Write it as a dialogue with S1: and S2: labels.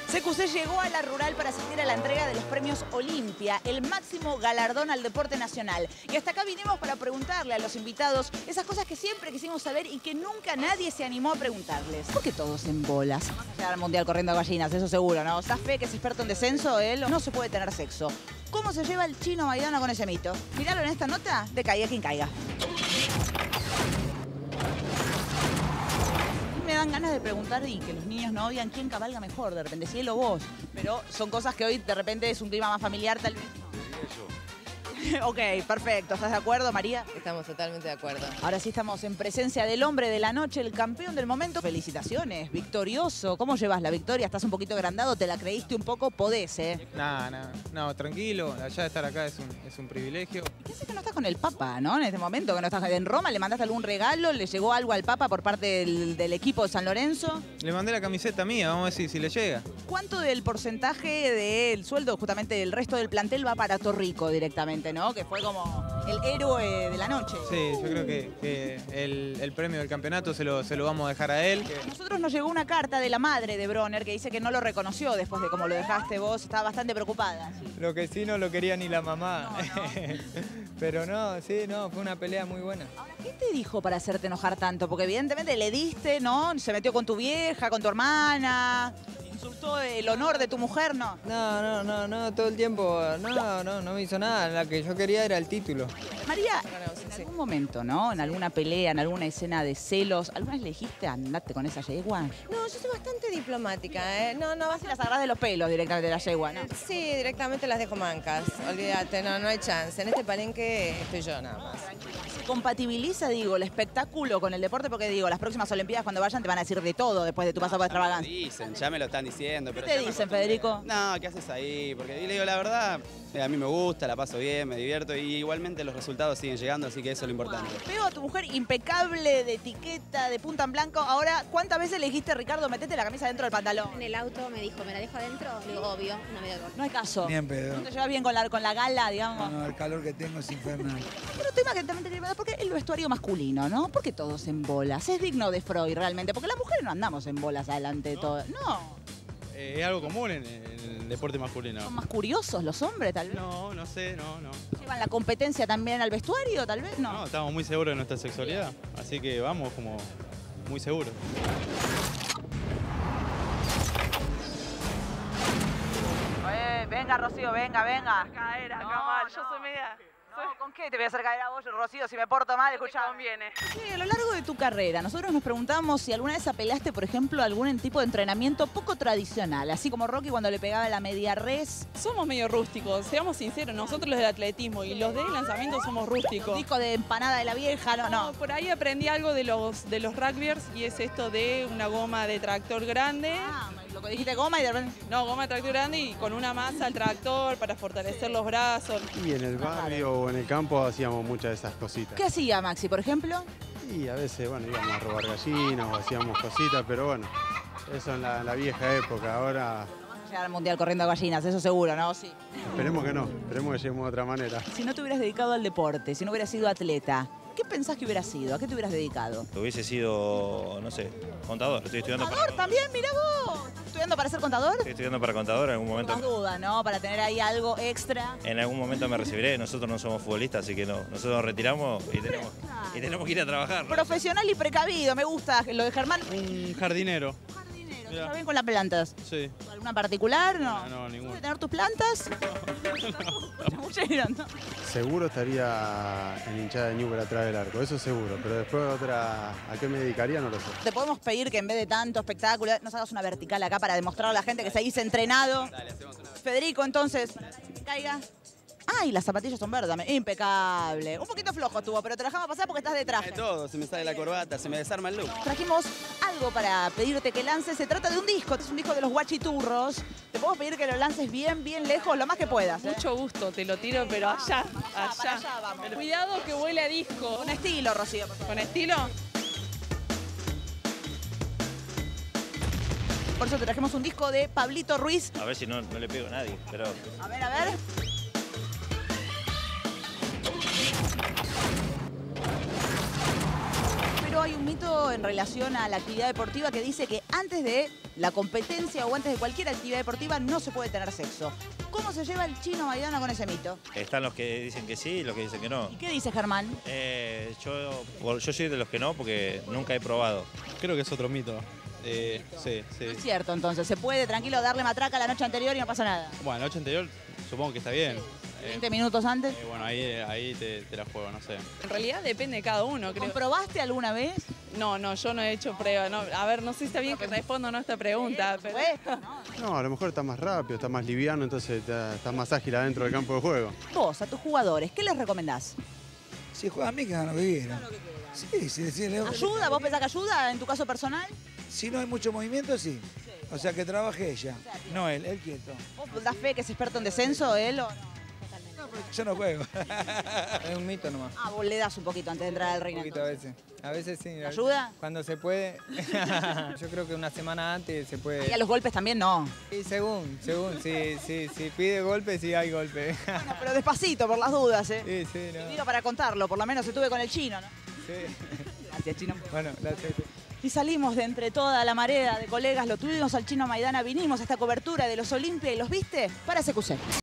S1: CQC llegó a la rural para asistir a la entrega de los premios Olimpia, el máximo galardón al deporte nacional. Y hasta acá vinimos para preguntarle a los invitados esas cosas que siempre quisimos saber y que nunca nadie se animó a preguntarles. ¿Por qué todos en bolas? Vamos a llegar al Mundial corriendo a gallinas, eso seguro, ¿no? ¿Estás fe que es experto en descenso? Él no se puede tener sexo. ¿Cómo se lleva el Chino Maidana con ese mito? Míralo en esta nota de Caiga quien caiga. Me dan ganas de preguntar y que los niños no odian quién cabalga mejor, de repente, si él o vos. Pero son cosas que hoy de repente es un clima más familiar, tal vez. Ok, perfecto. ¿Estás de acuerdo, María?
S2: Estamos totalmente de acuerdo.
S1: Ahora sí estamos en presencia del hombre de la noche, el campeón del momento. Felicitaciones, victorioso. ¿Cómo llevas la victoria? ¿Estás un poquito agrandado? ¿Te la creíste un poco? Podés, ¿eh?
S3: No, tranquilo. Allá estar acá es un privilegio.
S1: ¿Qué haces que no estás con el Papa, no? En este momento, que no estás en Roma, ¿le mandaste algún regalo? ¿Le llegó algo al Papa por parte del equipo de San Lorenzo?
S3: Le mandé la camiseta mía, vamos a ver si le llega.
S1: ¿Cuánto del porcentaje del sueldo, justamente del resto del plantel, va para Torrico directamente, ¿no? Que fue como el héroe de la noche.
S3: Sí, yo creo que el premio del campeonato se lo vamos a dejar a él.
S1: A nosotros nos llegó una carta de la madre de Bronner que dice que no lo reconoció después de cómo lo dejaste vos. Estaba bastante preocupada. Sí.
S4: Lo que sí no lo quería ni la mamá.
S1: No.
S4: Pero no, sí, no, fue una pelea muy buena.
S1: Ahora, ¿qué te dijo para hacerte enojar tanto? Porque evidentemente le diste, ¿no? Se metió con tu vieja, con tu hermana. ¿Insultó el honor de tu mujer? No.
S4: No, todo el tiempo, no me hizo nada. La que yo quería era el título.
S1: María, en algún momento, ¿no? En alguna pelea, en alguna escena de celos, ¿alguna vez le dijiste andate con esa yegua?
S2: No, yo soy bastante diplomática, ¿eh? No,
S1: Vas y las agarrás de los pelos directamente de la yegua, ¿no?
S2: Sí, directamente las dejo mancas. Olvídate, no hay chance. En este palenque estoy yo nada más.
S1: ¿Se compatibiliza, digo, el espectáculo con el deporte? Porque, digo, las próximas Olimpiadas cuando vayan te van a decir de todo después de tu paso por extravagancia.
S5: Dicen, ya me lo están diciendo.
S1: ¿Qué
S5: Pero
S1: te
S5: ya me
S1: dicen,
S5: acostumbré.
S1: Federico?
S5: No, ¿qué haces ahí? Porque le digo la verdad, a mí me gusta, la paso bien, me divierto y igualmente los resultados siguen llegando, así que eso es lo importante.
S1: Veo a tu mujer impecable, de etiqueta, de punta en blanco. Ahora, ¿cuántas veces le dijiste, Ricardo, metete la camisa dentro del pantalón?
S6: En el auto me dijo, ¿me la dejo adentro? Le digo, obvio, no me doy
S1: No hay caso.
S7: Ni en pedo.
S1: ¿No te llevas bien con la gala, digamos?
S7: No, el calor que tengo es infernal.
S1: Otro tema que también te quería preguntar, ¿por qué el vestuario masculino, no? ¿Por qué todos en bolas? Es digno de Freud realmente, porque las mujeres no andamos en bolas adelante de todo. No.
S8: Es algo común en el deporte masculino.
S1: ¿Son más curiosos los hombres, tal vez?
S8: No sé, no.
S1: ¿Llevan la competencia también al vestuario, tal vez? No.
S8: No, estamos muy seguros de nuestra sexualidad, así que vamos como muy seguros.
S1: Venga, Rocío, venga. Caer acá mal, yo soy media... No, ¿con qué te voy a hacer caer a vos, Rocío, si me porto mal? Escuchá.
S6: conviene.
S1: Sí, a lo largo de tu carrera, nosotros nos preguntamos si alguna vez apelaste, por ejemplo, a algún tipo de entrenamiento poco tradicional, así como Rocky cuando le pegaba la media res.
S9: Somos medio rústicos, seamos sinceros, nosotros los del atletismo y los del lanzamiento somos rústicos.
S1: Disco de empanada de la vieja, no.
S9: Por ahí aprendí algo de los rugbyers y es esto de una goma de tractor grande.
S1: Ah, lo que dijiste goma y de repente...
S9: No, goma de tractor grande y con una masa al tractor para fortalecer los brazos.
S10: Y en el barrio o en el campo hacíamos muchas de esas cositas.
S1: ¿Qué hacía Maxi, por ejemplo?
S10: Y a veces, bueno, íbamos a robar gallinas o hacíamos cositas, pero bueno, eso en la vieja época. Ahora
S1: Vamos a llegar al Mundial corriendo a gallinas, eso seguro, ¿no? Sí.
S10: esperemos que no, esperemos que lleguemos de otra manera.
S1: Si no te hubieras dedicado al deporte, si no hubieras sido atleta, ¿qué pensás que hubieras sido? ¿A qué te hubieras dedicado?
S11: Hubiese sido, no sé, contador. Estoy estudiando
S1: ¿Contador también? Mirá vos. ¿Estás estudiando para ser contador?
S11: Estoy estudiando para contador en algún momento.
S1: Más duda, ¿no? Para tener ahí algo extra.
S11: En algún momento me recibiré. Nosotros no somos futbolistas, así que no. Nosotros nos retiramos y tenemos que ir a trabajar, ¿no?
S1: Profesional y precavido, me gusta lo de Germán.
S8: Un jardinero.
S1: ¿Te llevas bien con las plantas?
S8: Sí.
S1: ¿Alguna en particular? No.
S8: No, ninguna.
S1: ¿Puedes tener tus plantas? Chamullero, ¿no?
S10: Seguro estaría en hinchada de Newell atrás del arco, eso seguro, pero después otra, ¿a qué me dedicaría? No lo sé.
S1: Te podemos pedir que en vez de tanto espectáculo nos hagas una vertical acá para demostrar a la gente que seguís entrenado.
S5: Dale, hacemos una.
S1: Federico, entonces, caiga. Ay, las zapatillas son verdes, impecable. Un poquito flojo estuvo, pero te lo dejamos pasar porque estás de traje.
S5: De todo, se me sale la corbata, se me desarma el look.
S1: Trajimos algo para pedirte que lances. Se trata de un disco, es un disco de los Guachiturros. Te podemos pedir que lo lances bien lejos, lo más que puedas.
S9: Mucho gusto, te lo tiro, pero allá.
S1: para allá vamos.
S9: Cuidado que huele a disco.
S1: Con estilo, Rocío, por favor.
S9: ¿Con estilo?
S1: Por eso te trajimos un disco de Pablito Ruiz.
S11: A ver si no le pego a nadie, pero...
S1: A ver. ejemplo, hay un mito en relación a la actividad deportiva que dice que antes de la competencia o antes de cualquier actividad deportiva no se puede tener sexo. ¿Cómo se lleva el Chino Maidana con ese mito?
S11: Están los que dicen que sí y los que dicen que no.
S1: ¿Y qué dice Germán?
S11: Yo soy de los que no porque nunca he probado.
S8: Creo que es otro mito. Sí.
S1: Es cierto, entonces, se puede tranquilo darle matraca la noche anterior y no pasa nada.
S8: Bueno, la noche anterior supongo que está bien.
S1: 20 minutos antes.
S8: Bueno, ahí te la juego, no sé.
S9: En realidad depende de cada uno, creo.
S1: ¿Comprobaste alguna vez?
S9: No, yo no he hecho prueba. No. A ver, no sé si está bien que respondo a esta pregunta.
S1: Por
S9: Pero...
S1: supuesto, ¿no?
S10: No, a lo mejor está más rápido, está más liviano, entonces está más ágil adentro del campo de juego.
S1: Vos, a tus jugadores, ¿qué les recomendás?
S7: Si juegan bien, que hagan lo que quieran. Sí.
S1: ¿Ayuda? ¿Vos pensás que ayuda en tu caso personal?
S7: Si no hay mucho movimiento, sí. O sea, que trabaje ella. No él quieto.
S1: ¿Vos das fe que es experto en descenso, él o no?
S7: Yo no juego.
S4: Es un mito nomás.
S1: Ah, vos le das un poquito antes de entrar al
S4: Un
S1: reino.
S4: poquito a veces. A veces sí.
S1: ¿Ayuda?
S4: Cuando se puede. Yo creo que una semana antes se puede.
S1: Y a los golpes también no.
S4: Sí, según. Si pide golpe, sí hay golpe.
S1: Bueno, pero despacito, por las dudas, ¿eh?
S4: Sí, no.
S1: Y digo para contarlo, por lo menos estuve con el Chino, ¿no?
S4: Sí.
S1: Gracias, Chino.
S4: Bueno, gracias.
S1: Y salimos de entre toda la marea de colegas, lo tuvimos al Chino Maidana, vinimos a esta cobertura de los Olimpia y los viste para SQC.